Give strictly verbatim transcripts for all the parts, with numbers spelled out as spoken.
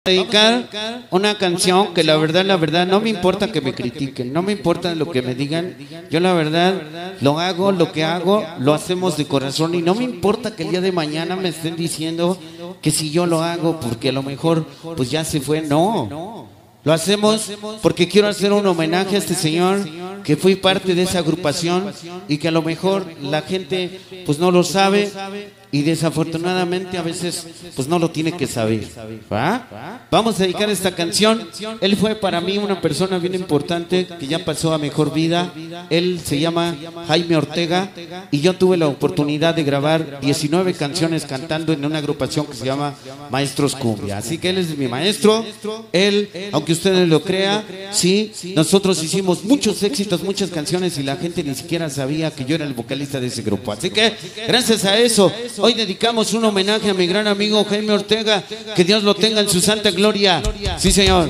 Dedicar una canción que la verdad, la verdad, no me importa que me critiquen, no me importa lo que me digan. Yo la verdad lo hago, lo que hago, lo hacemos de corazón y no me importa que el día de mañana me estén diciendo que si yo lo hago porque a lo mejor pues ya se fue. No, lo hacemos porque quiero hacer un homenaje a este señor que fue parte de esa agrupación y que a lo mejor la gente pues no lo sabe. Y desafortunadamente a veces pues no lo tiene que saber. ¿Va? Vamos a dedicar esta canción. Él fue para mí una persona bien importante que ya pasó a mejor vida. Él se llama Jaime Ortega y yo tuve la oportunidad de grabar diecinueve canciones cantando en una agrupación que se llama Maestros Cumbia. Así que él es mi maestro. Él, aunque ustedes lo crean, sí, nosotros hicimos muchos éxitos, muchas canciones y la gente ni siquiera sabía que yo era el vocalista de ese grupo. Así que gracias a eso hoy dedicamos un homenaje a mi gran amigo Jaime Ortega. Que Dios lo tenga en su santa gloria. Sí, señor.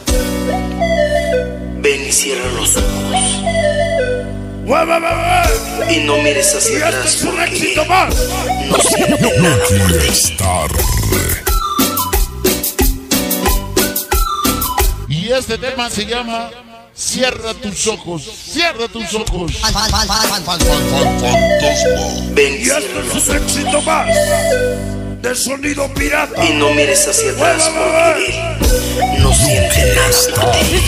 Ven y cierra los ojos y no mires hacia atrás porque no siempre nada por ti. Y este tema se llama Cierra tus ojos, cierra tus ojos. Ven y cierra los ojos éxito más de Sonido Pirata. Y no mires hacia atrás porque él no siente nada por ti.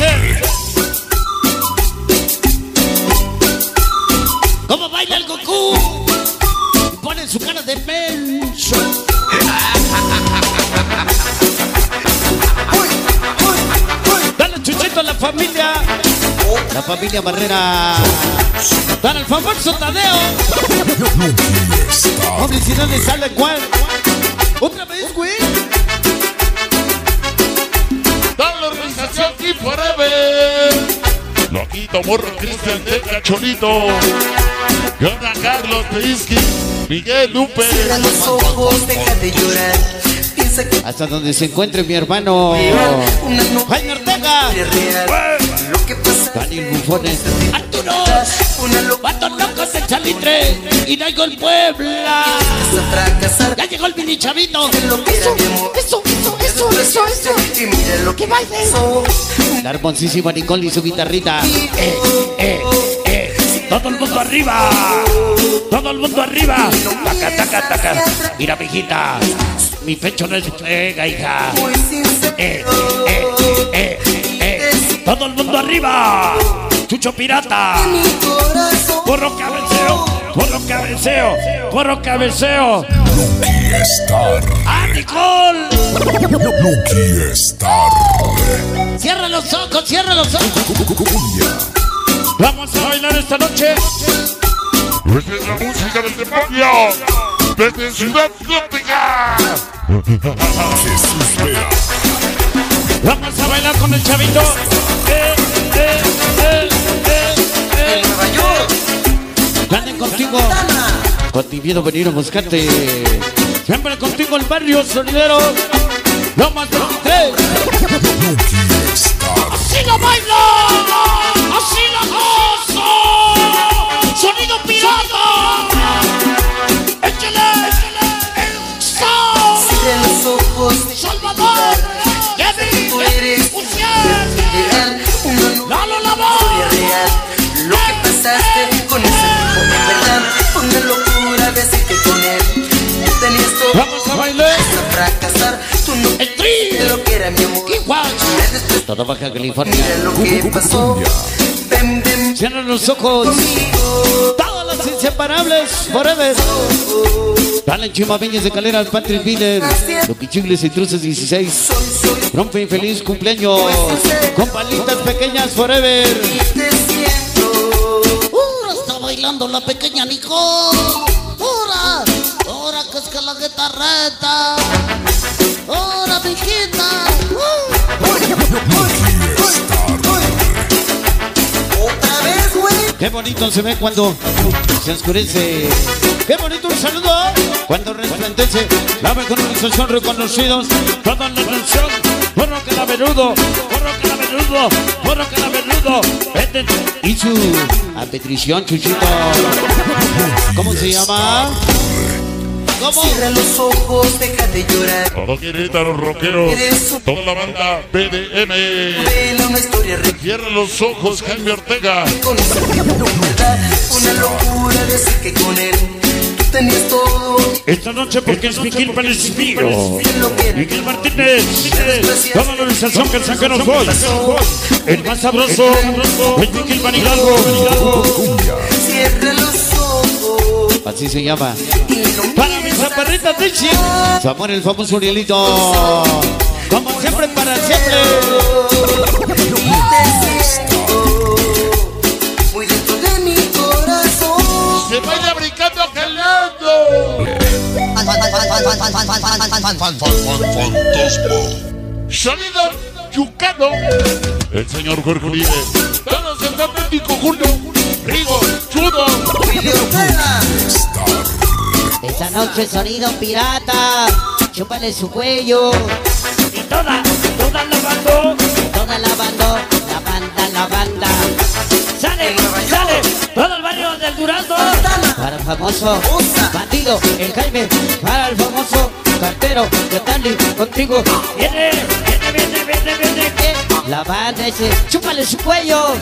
¿Cómo baila el Goku? Y pone su cara de menso. Dale chuchito a la familia. La familia Barrera. Dale el famoso Tadeo. Publicidad de Sala Cual. Otra vez, güey. Dale la organización Keep Forever. Loquito, Morro, Cristian, Teca, Cholito, Yona, Carlos, Peisky, Miguel, Lupe. Cierra los ojos, deja de llorar. Piensa que hasta donde se encuentre mi hermano Jaime Ortega, lo que pasa Daniel Bufones, Arturo, Vatos Locos del Salitre, Hidalgo el Puebla. Ya llegó el mini chavito. Eso, Eso, eso, eso, eso, eso. y mira lo que Que baile. La hermosísima Nicole y su guitarrita. Eh, eh, eh. Todo el mundo arriba. Todo el mundo arriba. Taca, taca, taca. Mira, mijita. Mi pecho no es pega, hija. muy sincero. Eh, eh, eh, eh. Todo el mundo arriba. Chucho Pirata. Mi corazón. Porro cabeceo. Porro cabeceo. Porro cabeceo. Lucky Star. ¡Ah, Nicole! Lucky Star. Cierra los ojos, cierra los ojos. Cumbia. Vamos a bailar esta noche. Esta es la música del demonio. Desde Ciudad Gótica. Jesús Vera. Vamos a bailar con el chavito. Eh, eh, eh, eh, eh. En Nueva York. Ganen contigo. Con mi miedo venir a buscarte. Siempre contigo el barrio sonidero. No más veintitrés. Lucky Star. ¡Así lo bailo! ¡Así lo gozo! ¡Sonido pirata! ¡Échale! ¡Eso! Cierra los ojos. ¡Salvador! Tú eres ideal. Una ¡Lalo la historia real. Lo que pasaste con ese tipo de verdad. Una locura decirte con él. Tenías todo ¡Vamos a bailar! para fracasar. Tú no ¡El tri! de lo que era mi amor. ¡Igual! Después Todo Baja California. mira lo que pasó. Ven, ven Cierran los ojos. conmigo. Todas las inseparables. Forever. Dale Chimabeñas de Calera, Patrick Miller. Loquichigles y Truces dieciséis. Soy, soy. Rompe feliz cumpleaños. Con palitas pequeñas forever. Y te siento. Ahora está bailando la pequeña Nicole. Ahora, ahora que es que la guitarreta. Ahora, mijita. Otra vez, güey. Qué bonito se ve cuando se oscurece. Qué bonito un saludo cuando resplandece. La mejor organización reconocidos. Toda la nación. Porro que la venudo. Porro que la venudo. Porro que la venudo. Vete. Y su a Petrición, Chuchito. ¿Cómo se llama? ¿Cómo? Cierra los ojos, deja de llorar. Todo Querétaro rockero, toda la banda B D M. Vela una historia real. Cierra los ojos, Jaime Ortega. Con esa verdad, una locura decir que con él tú tenías todo. Esta noche porque es Miguel Palespino, Lo que era. Miguel Martínez, toda la organización que saca los boys. El más sabroso es Miguel Van Hidalgo. Cierra los ojos. Así se llama. Y no Para mi zaparrita Techi. Su amor, el famoso Urielito. Como siempre, para siempre. te siento muy dentro de mi corazón. Se vaya brincando, jalando. Sonido yucano. El señor Jorge Uribe. Todos en Atlético Julio. Rigo, Chudo. Esta noche sonido pirata, chúpale su cuello. Y toda, toda la banda. Toda la banda, la banda, la banda. Sale, sale. Todo el barrio del Durazno. Para el famoso bandido, el Jaime. Para el famoso cartero, de Stanley, contigo. Viene, viene, viene, viene, viene. Eh, La banda ese, chúpale su cuello.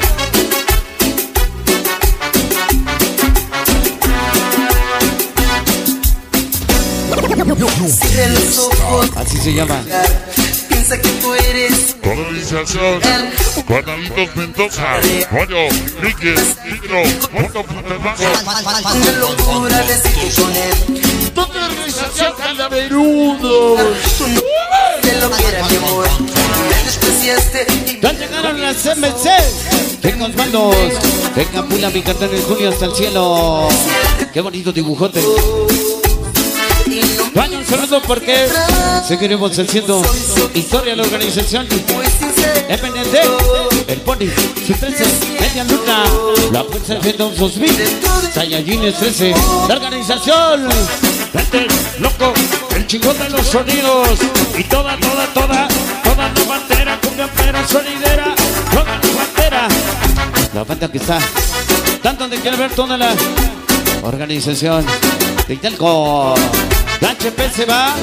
Cierra los ojos. Así se llama. Piensa que tú eres Organización Juanalitos Mendoza. Pollo, Riques, Tigro, Mundo Puntamago. una locura decir que con él Toda la organización Calaverudo. tú no de lo que era mi amor. Me despreciaste y Ya llegaron las M C. Venga, Osvaldos. Venga, pula mi cartón en julio hasta el cielo. Qué bonito dibujote. Vayan cerrando porque seguiremos haciendo historia de la organización. muy sincero. M N D, el Pony, su trece, Media Luna, la Fuerza de dos mil, Saiyajines trece, la organización. Vente, loco, el chingón de los sonidos. Y toda, toda, toda, toda la bandera, cumbia pera, sonidera, toda la bandera. La banda que está tanto de quiere ver toda la organización de Itelco. La H P se va.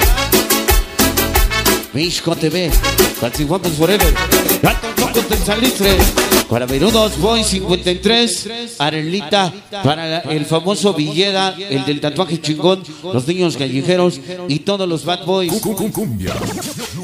Mishco T V, Guapos Forever, Gatos Locos del Salistre, para Verudos Boy cincuenta y tres, Arelita, para el famoso Villeda, el del tatuaje chingón, los niños callejeros y todos los bad boys. Cumbia.